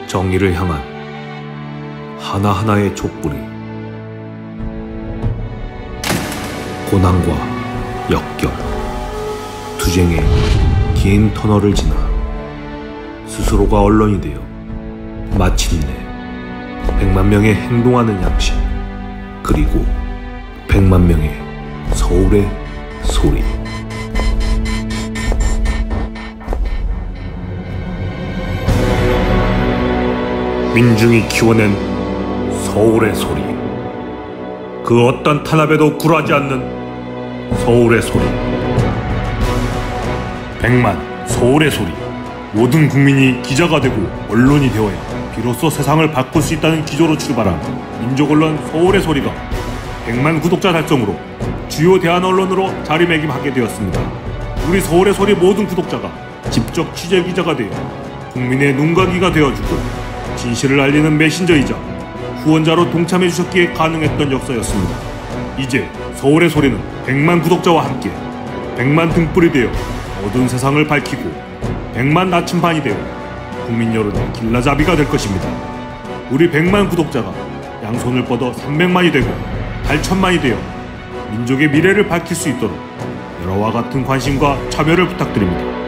정의를 향한 하나하나의 촛불이 고난과 역경, 투쟁의 긴 터널을 지나 스스로가 언론이 되어 마침내 100만 명의 행동하는 양심, 그리고 100만 명의 서울의 소리. 민중이 키워낸 서울의 소리, 그 어떤 탄압에도 굴하지 않는 서울의 소리. 100만 서울의 소리. 모든 국민이 기자가 되고 언론이 되어야 비로소 세상을 바꿀 수 있다는 기조로 출발한 민족언론 서울의 소리가 100만 구독자 달성으로 주요 대한 언론으로 자리매김하게 되었습니다. 우리 서울의 소리 모든 구독자가 직접 취재기자가 되어 국민의 눈과 귀가 되어주고 진실을 알리는 메신저이자 후원자로 동참해 주셨기에 가능했던 역사였습니다. 이제 서울의 소리는 100만 구독자와 함께 100만 등불이 되어 어두운 세상을 밝히고 100만 나침반이 되어 국민 여론의 길라잡이가 될 것입니다. 우리 100만 구독자가 양손을 뻗어 300만이 되고 8천만이 되어 민족의 미래를 밝힐 수 있도록 여러와 같은 관심과 참여를 부탁드립니다.